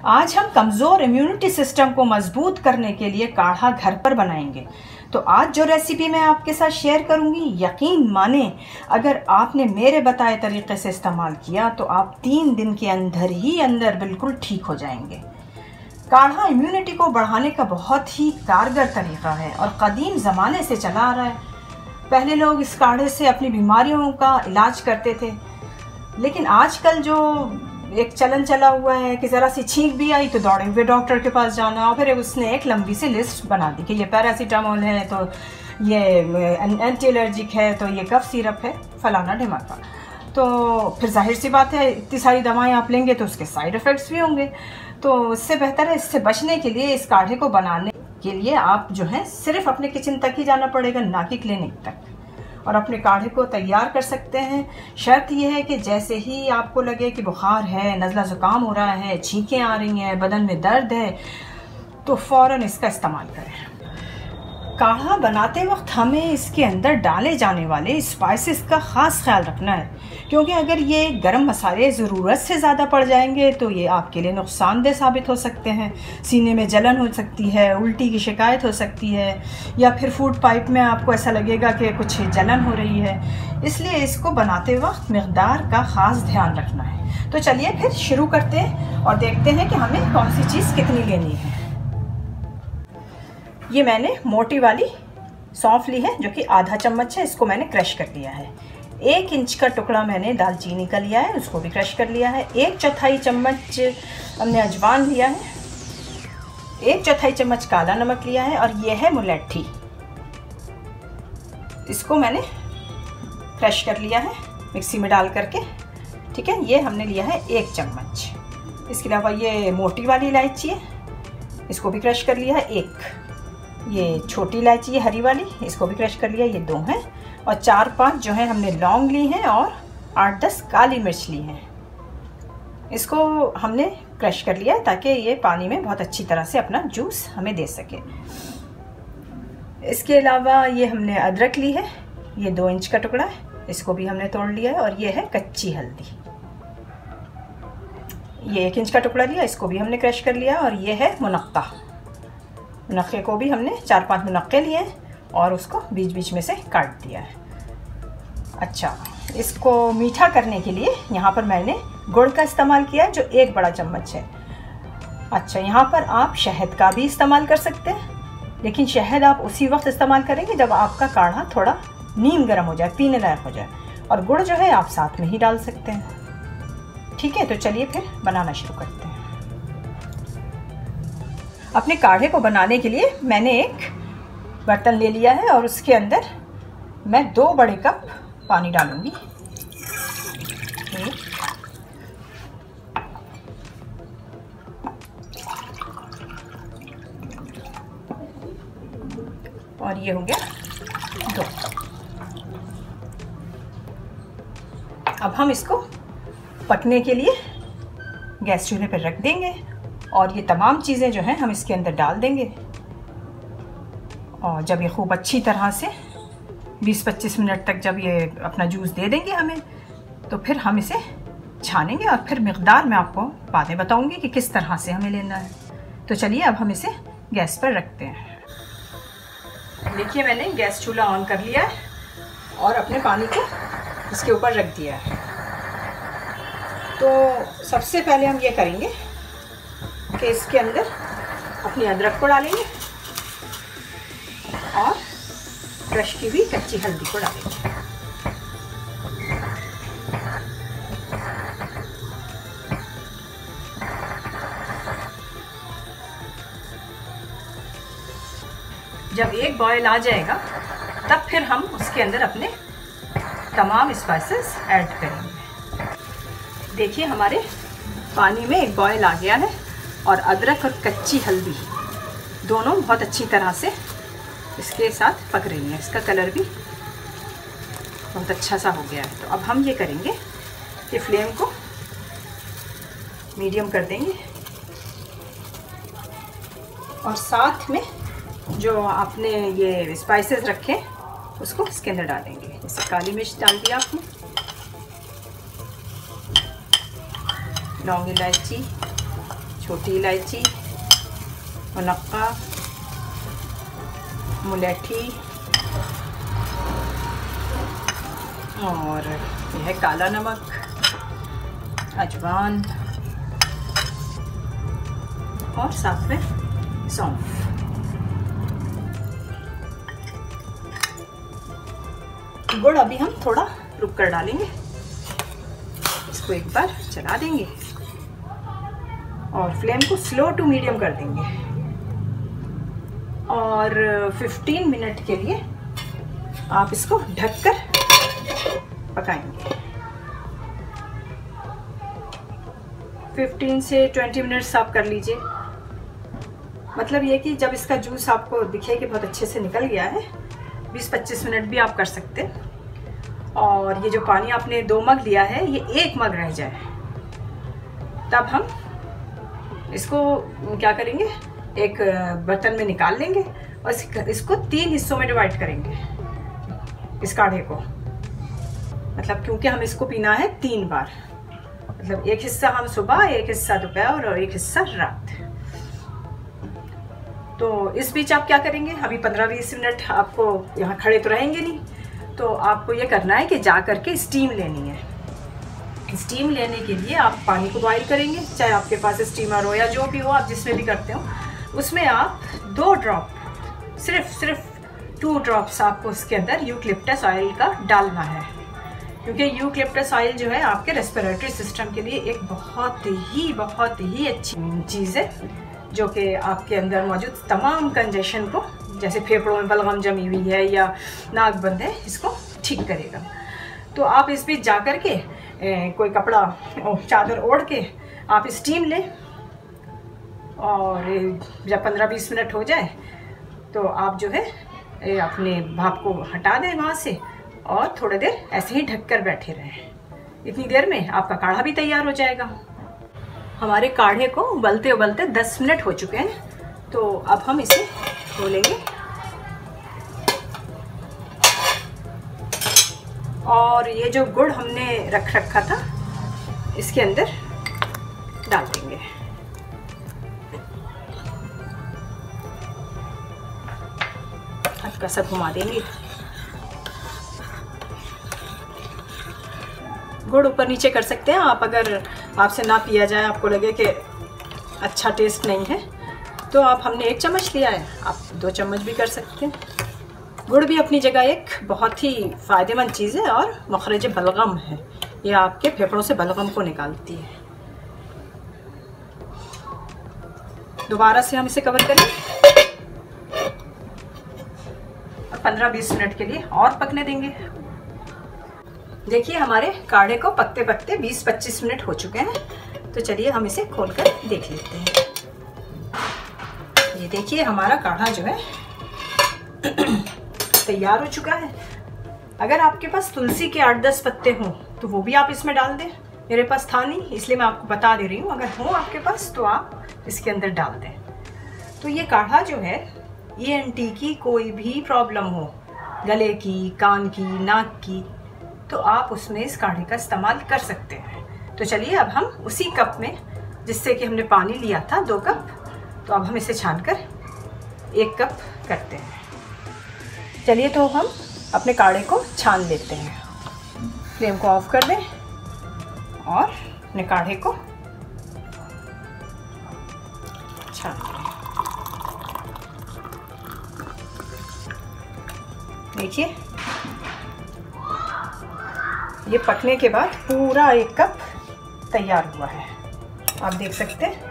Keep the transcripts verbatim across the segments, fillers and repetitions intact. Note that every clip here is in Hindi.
आज हम कमज़ोर इम्यूनिटी सिस्टम को मजबूत करने के लिए काढ़ा घर पर बनाएंगे। तो आज जो रेसिपी मैं आपके साथ शेयर करूंगी, यकीन माने अगर आपने मेरे बताए तरीके से इस्तेमाल किया तो आप तीन दिन के अंदर ही अंदर बिल्कुल ठीक हो जाएंगे। काढ़ा इम्यूनिटी को बढ़ाने का बहुत ही कारगर तरीका है और कदीम ज़माने से चला आ रहा है। पहले लोग इस काढ़े से अपनी बीमारियों का इलाज करते थे, लेकिन आजकल जो एक चलन चला हुआ है कि ज़रा सी छींक भी आई तो दौड़े हुए डॉक्टर के पास जाना, और फिर उसने एक लंबी सी लिस्ट बना दी कि ये पैरासीटामोल है, तो ये एंटी एलर्जिक है, तो ये कफ सिरप है, फलाना ढिमाका। तो फिर जाहिर सी बात है इतनी सारी दवाएं आप लेंगे तो उसके साइड इफ़ेक्ट्स भी होंगे। तो इससे बेहतर है, इससे बचने के लिए इस काढ़े को बनाने के लिए आप जो है सिर्फ अपने किचन तक ही जाना पड़ेगा, ना कि क्लिनिक तक, और अपने काढ़े को तैयार कर सकते हैं। शर्त यह है कि जैसे ही आपको लगे कि बुखार है, नज़ला ज़ुकाम हो रहा है, छींकें आ रही हैं, बदन में दर्द है, तो फ़ौरन इसका इस्तेमाल करें। काढ़ा बनाते वक्त हमें इसके अंदर डाले जाने वाले स्पाइसेस का ख़ास ख्याल रखना है, क्योंकि अगर ये गरम मसाले ज़रूरत से ज़्यादा पड़ जाएंगे तो ये आपके लिए नुकसानदेह साबित हो सकते हैं। सीने में जलन हो सकती है, उल्टी की शिकायत हो सकती है, या फिर फूड पाइप में आपको ऐसा लगेगा कि कुछ जलन हो रही है। इसलिए इसको बनाते वक्त मकदार का ख़ास ध्यान रखना है। तो चलिए फिर शुरू करते हैं और देखते हैं कि हमें कौन सी चीज़ कितनी लेनी है। ये मैंने मोटी वाली सौंफ ली है जो कि आधा चम्मच है, इसको मैंने क्रश कर लिया है। एक इंच का टुकड़ा मैंने दालचीनी का लिया है, उसको भी क्रश कर लिया है। एक चौथाई चम्मच हमने अजवान लिया है, एक चौथाई चम्मच काला नमक लिया है, और ये है मुलट्ठी, इसको मैंने क्रश कर लिया है मिक्सी में डाल करके। ठीक है, ये हमने लिया है एक चम्मच। इसके अलावा ये मोटी वाली इलायची है, इसको भी क्रश कर लिया है एक। ये छोटी इलायची है हरी वाली, इसको भी क्रश कर लिया, ये दो हैं। और चार पांच जो है हमने लौंग ली हैं, और आठ दस काली मिर्च ली हैं, इसको हमने क्रश कर लिया ताकि ये पानी में बहुत अच्छी तरह से अपना जूस हमें दे सके। इसके अलावा ये हमने अदरक ली है, ये दो इंच का टुकड़ा है, इसको भी हमने तोड़ लिया है। और ये है कच्ची हल्दी, ये एक इंच का टुकड़ा लिया, इसको भी हमने क्रश कर लिया। और ये है मुनक्का, मुनक्के को भी हमने चार पांच मुनक्के लिए और उसको बीच बीच में से काट दिया है। अच्छा, इसको मीठा करने के लिए यहाँ पर मैंने गुड़ का इस्तेमाल किया जो एक बड़ा चम्मच है। अच्छा, यहाँ पर आप शहद का भी इस्तेमाल कर सकते हैं, लेकिन शहद आप उसी वक्त इस्तेमाल करेंगे जब आपका काढ़ा थोड़ा नीम गर्म हो जाए, पीने लायक हो जाए। और गुड़ जो है आप साथ में ही डाल सकते हैं। ठीक है, तो चलिए फिर बनाना शुरू करते हैं। अपने काढ़े को बनाने के लिए मैंने एक बर्तन ले लिया है और उसके अंदर मैं दो बड़े कप पानी डालूंगी। और ये हो गया दो कप। अब हम इसको पकने के लिए गैस चूल्हे पर रख देंगे, और ये तमाम चीज़ें जो हैं हम इसके अंदर डाल देंगे। और जब ये खूब अच्छी तरह से बीस पच्चीस मिनट तक जब ये अपना जूस दे देंगे हमें, तो फिर हम इसे छानेंगे, और फिर मिक़दार मैं आपको बातें बताऊंगी कि किस तरह से हमें लेना है। तो चलिए अब हम इसे गैस पर रखते हैं। देखिए, मैंने गैस चूल्हा ऑन कर लिया है और अपने पानी को इसके ऊपर रख दिया है। तो सबसे पहले हम ये करेंगे कि इसके अंदर अपनी अदरक को डालेंगे और क्रश की हुई कच्ची हल्दी को डालेंगे। जब एक बॉयल आ जाएगा तब फिर हम उसके अंदर अपने तमाम स्पाइसेस ऐड करेंगे। देखिए, हमारे पानी में एक बॉयल आ गया है और अदरक और कच्ची हल्दी दोनों बहुत अच्छी तरह से इसके साथ पक रही हैं। इसका कलर भी बहुत अच्छा सा हो गया है। तो अब हम ये करेंगे कि फ्लेम को मीडियम कर देंगे, और साथ में जो आपने ये स्पाइसेस रखे उसको इसके अंदर डालेंगे। जैसे काली मिर्च डाल दिया आपने, लौंग इलायची, छोटी इलायची, मुनक्का, मुलेठी और यह है काला नमक, अजवान और साथ में सौंफ। गुड़ अभी हम थोड़ा रुक कर डालेंगे। इसको एक बार चला देंगे और फ्लेम को स्लो टू मीडियम कर देंगे और पंद्रह मिनट के लिए आप इसको ढककर पकाएंगे। पंद्रह से बीस मिनट्स आप कर लीजिए। मतलब ये कि जब इसका जूस आपको दिखे कि बहुत अच्छे से निकल गया है, बीस पच्चीस मिनट भी आप कर सकते हैं। और ये जो पानी आपने दो मग लिया है, ये एक मग रह जाए तब हम इसको क्या करेंगे, एक बर्तन में निकाल लेंगे और इसको तीन हिस्सों में डिवाइड करेंगे इस काढ़े को। मतलब क्योंकि हम इसको पीना है तीन बार, मतलब एक हिस्सा हम सुबह, एक हिस्सा दोपहर और एक हिस्सा रात। तो इस बीच आप क्या करेंगे, अभी पंद्रह बीस मिनट आपको यहाँ खड़े तो रहेंगे नहीं, तो आपको ये करना है कि जा करके स्टीम लेनी है। स्टीम लेने के लिए आप पानी को बॉईल करेंगे, चाहे आपके पास स्टीमर हो या जो भी हो, आप जिसमें भी करते हो। उसमें आप दो ड्रॉप, सिर्फ सिर्फ टू ड्रॉप्स आपको उसके अंदर यूकलिप्टस ऑयल का डालना है, क्योंकि यूकलिप्टस ऑयल जो है आपके रेस्पिरेटरी सिस्टम के लिए एक बहुत ही बहुत ही अच्छी चीज़ है, जो कि आपके अंदर मौजूद तमाम कंजेशन को, जैसे फेफड़ों में बलगम जमी हुई है या नाक बंद है, इसको ठीक करेगा। तो आप इस बीच जा कर के ए, कोई कपड़ा चादर ओढ़ के आप स्टीम लें और जब पंद्रह बीस मिनट हो जाए तो आप जो है ए, अपने भाप को हटा दें वहाँ से और थोड़ी देर ऐसे ही ढककर बैठे रहें। इतनी देर में आपका काढ़ा भी तैयार हो जाएगा। हमारे काढ़े को उबलते उबलते दस मिनट हो चुके हैं, तो अब हम इसे खोलेंगे और ये जो गुड़ हमने रख रखा था इसके अंदर डाल देंगे। हल्का सा घुमा देंगे। गुड़ ऊपर नीचे कर सकते हैं आप, अगर आपसे ना पिया जाए, आपको लगे कि अच्छा टेस्ट नहीं है, तो आप, हमने एक चम्मच लिया है, आप दो चम्मच भी कर सकते हैं। गुड़ भी अपनी जगह एक बहुत ही फ़ायदेमंद चीज़ है और मखरज बलगम है, ये आपके फेफड़ों से बलगम को निकालती है। दोबारा से हम इसे कवर करें और पंद्रह बीस मिनट के लिए और पकने देंगे। देखिए हमारे काढ़े को पकते पकते बीस पच्चीस मिनट हो चुके हैं, तो चलिए हम इसे खोलकर देख लेते हैं। ये देखिए हमारा काढ़ा जो है तैयार हो चुका है। अगर आपके पास तुलसी के आठ दस पत्ते हों तो वो भी आप इसमें डाल दें। मेरे पास था नहीं, इसलिए मैं आपको बता दे रही हूँ। अगर हो आपके पास तो आप इसके अंदर डाल दें। तो ये काढ़ा जो है, ई एन टी की कोई भी प्रॉब्लम हो, गले की, कान की, नाक की, तो आप उसमें इस काढ़े का इस्तेमाल कर सकते हैं। तो चलिए अब हम उसी कप में, जिससे कि हमने पानी लिया था दो कप, तो अब हम इसे छानकर एक कप करते हैं। चलिए तो हम अपने काढ़े को छान लेते हैं। फ्लेम को ऑफ कर दें और अपने काढ़े को छान लें। देखिए ये पकने के बाद पूरा एक कप तैयार हुआ है, आप देख सकते हैं।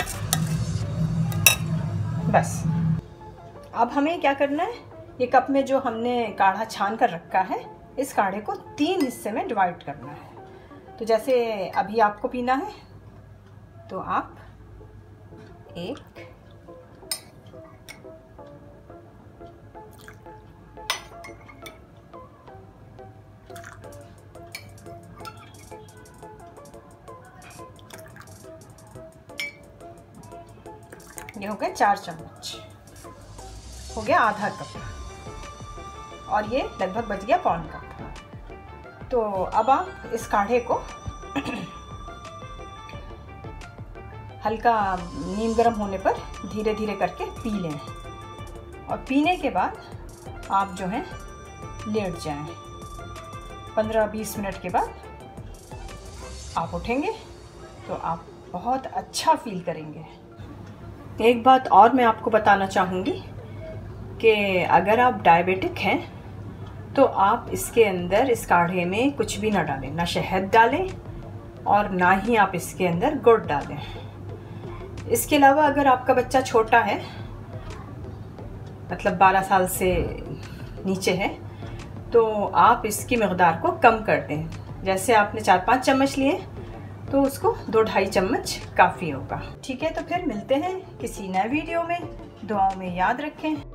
बस अब हमें क्या करना है, ये कप में जो हमने काढ़ा छान कर रखा है, इस काढ़े को तीन हिस्से में डिवाइड करना है। तो जैसे अभी आपको पीना है तो आप एक, ये हो गया चार चम्मच, हो गया आधा कप, और ये लगभग बच गया पौन कप। तो अब आप इस काढ़े को हल्का नीम गर्म होने पर धीरे धीरे करके पी लें। और पीने के बाद आप जो है लेट जाएं। पंद्रह बीस मिनट के बाद आप उठेंगे तो आप बहुत अच्छा फील करेंगे। एक बात और मैं आपको बताना चाहूँगी कि अगर आप डायबिटिक हैं तो आप इसके अंदर, इस काढ़े में कुछ भी ना डालें, ना शहद डालें और ना ही आप इसके अंदर गुड़ डालें। इसके अलावा अगर आपका बच्चा छोटा है, मतलब बारह साल से नीचे है, तो आप इसकी मकदार को कम कर दें। जैसे आपने चार पाँच चम्मच लिए तो उसको दो ढाई चम्मच काफ़ी होगा। ठीक है, तो फिर मिलते हैं किसी नए वीडियो में। दुआओं में याद रखें।